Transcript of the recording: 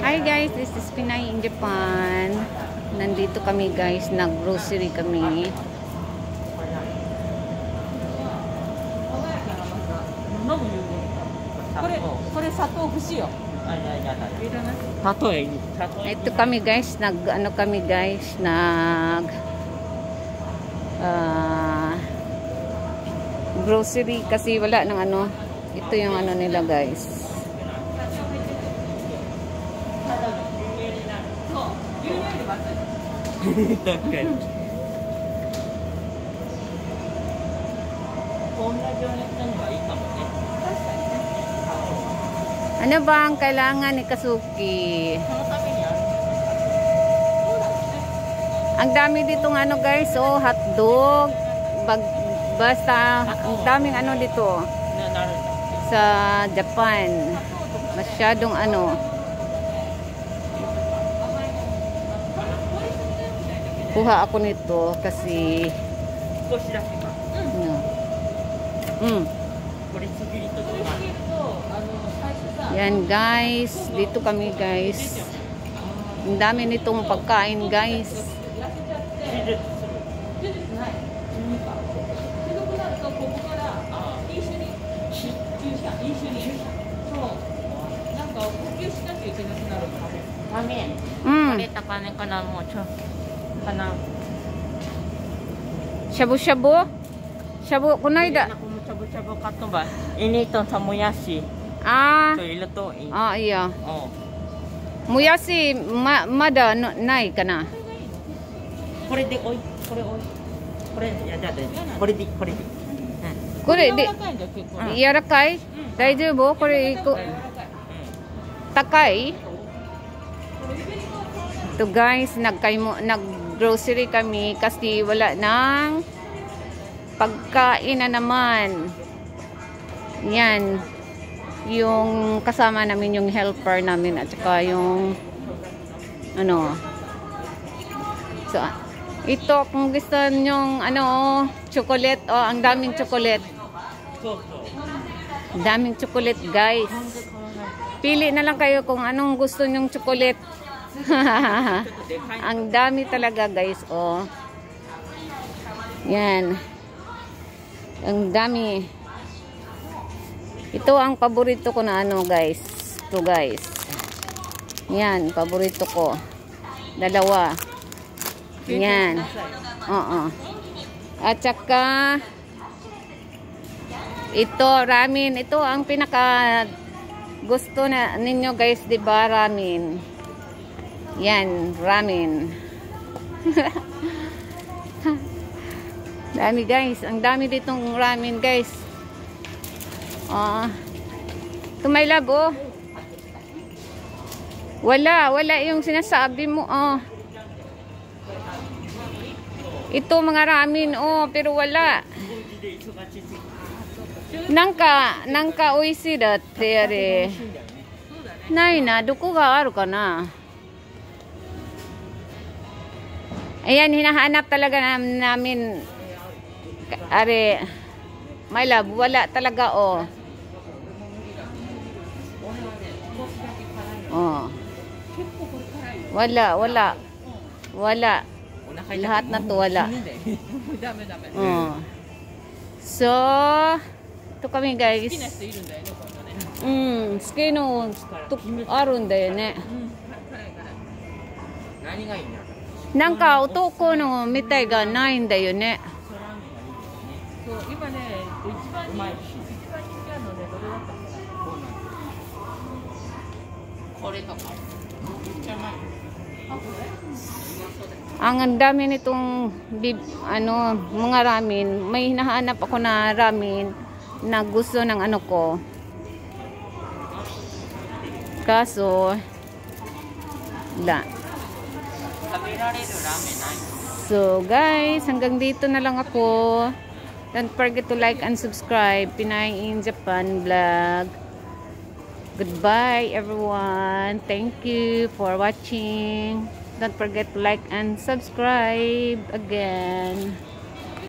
Hi guys, this is Pinay in Japan. Nandito kami guys, nag-grocery kami. Ito kami guys, grocery kasi wala ng ano. Ito yung ano nila guys. Ano ba ang kailangan ni Kasuki? Ang dami ditong ano guys, oh, hotdog, basta ang daming ano dito sa Japan. Masyadong ano. Kuha ako nito kasi Yan guys, dito kami guys. Ang dami nitong pagkain guys. Shabu-shabu? Shabu, kunaida. Shabu-shabu kato ba? Ini to sa moyashi. Ah. Ito. Ah, iya. Oh. Moyashi, mada nai ka na? Kore de oi. Kore, ya jade. Kore de. Kore de. Yarakai? Daijoubu? Kore iko. Takai? Ito guys, nag-grocery kami kasi wala nang pagkain na naman. Yan. Yung kasama namin, yung helper namin at saka yung ano. So, ito kung gusto nyong ano, chocolate, oh, ang daming chocolate. Daming chocolate guys. Pili na lang kayo kung anong gusto nyong chocolate. Ang dami talaga guys, oh. Yan. Ang dami. Ito ang paborito ko na ano guys. Ito guys. Yan, paborito ko. Dalawa. Yan. Oo. At saka ito, ramen. Ito ang pinaka gusto na ninyo guys, di ba? Ramen. Yan, ramen. Dami guys. Ang dami ditong ramen guys. Tumaylab oh. Wala yung sinasabi mo oh. Ito mga ramen oh, pero wala. Nanka oishii datte are. Nai na, doko ga aru kana? Ayan, hinahanap talaga namin. Are, my love, wala talaga oh. Oh. Wala. Lahat na to wala. Oh. So, ito kami guys. Suki no arun da yo ne. Nanka otoko no mitai ga naiんだよね。Ang dami nitong mga ramen. May hinahanap ako na ramen na gusto ng ano ko. Kaso la. So guys, hanggang dito na lang ako. Don't forget to like and subscribe. Pinay in Japan vlog. Goodbye everyone. Thank you for watching. Don't forget to like and subscribe again.